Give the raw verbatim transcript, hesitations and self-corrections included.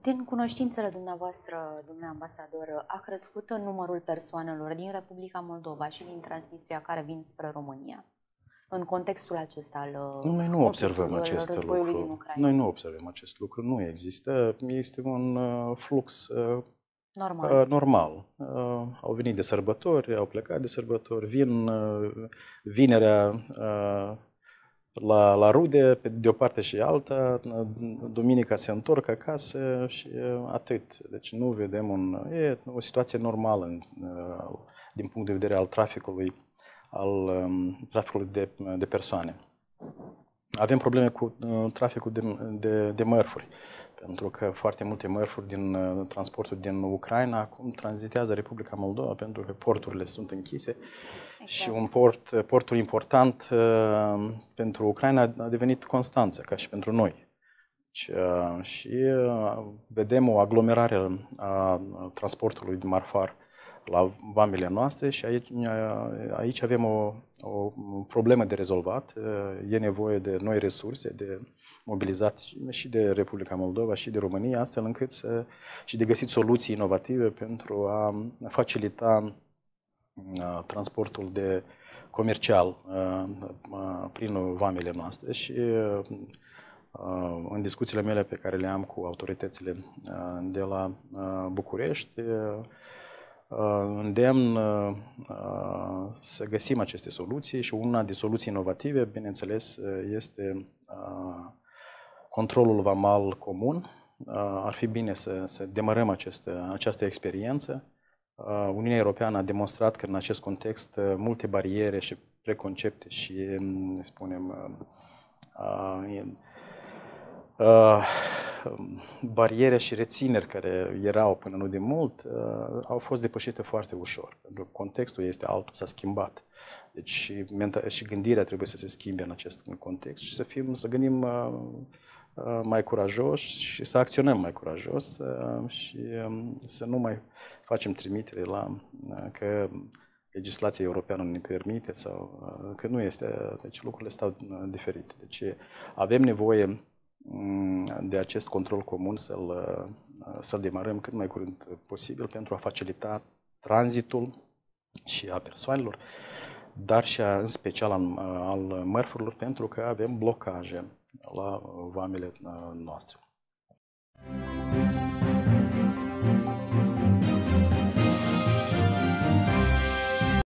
Din cunoștințele dumneavoastră, domnule ambasador, a crescut numărul persoanelor din Republica Moldova și din Transnistria care vin spre România? În contextul acesta al Noi nu observăm acest războiului lucru. din Ucraina. Noi nu observăm acest lucru. Nu există. Este un uh, flux uh, Normal. Uh, normal. Uh, au venit de sărbători, au plecat de sărbători, vin uh, vinerea uh, la, la rude, pe de o parte și alta, duminica se întorc acasă și uh, atât. Deci nu vedem un... E o situație normală în, uh, din punct de vedere al traficului, al um, traficului de, de persoane. Avem probleme cu uh, traficul de, de, de mărfuri, pentru că foarte multe mărfuri din uh, transportul din Ucraina acum tranzitează Republica Moldova, pentru că porturile sunt închise. Exact. Și un port, portul important uh, pentru Ucraina a devenit Constanța, ca și pentru noi. Și, uh, și uh, vedem o aglomerare a transportului de marfar la vamele noastre și aici, aici avem o, o problemă de rezolvat. E nevoie de noi resurse, de mobilizat și de Republica Moldova și de România, astfel încât să, și de găsit soluții inovative pentru a facilita a, transportul de comercial a, a, prin vamele noastre. Și a, în discuțiile mele pe care le am cu autoritățile a, de la a, București, îndemn să găsim aceste soluții și una din soluții inovative, bineînțeles, este controlul vamal comun. Ar fi bine să, să demarăm această, această experiență. Uniunea Europeană a demonstrat că în acest context multe bariere și preconcepte și, spunem, Uh, bariere și rețineri care erau până nu de mult uh, au fost depășite foarte ușor. Pentru că contextul este altul, s-a schimbat. Deci și, și gândirea trebuie să se schimbe în acest context și să, fim, să gândim uh, uh, mai curajoși și să acționăm mai curajos uh, și um, să nu mai facem trimitere la uh, că legislația europeană ne permite sau uh, că nu este. Deci lucrurile stau uh, diferite. Deci avem nevoie de acest control comun să-l să demarăm cât mai curând posibil pentru a facilita tranzitul și a persoanelor, dar și a, în special al, al mărfurilor, pentru că avem blocaje la vamele noastre.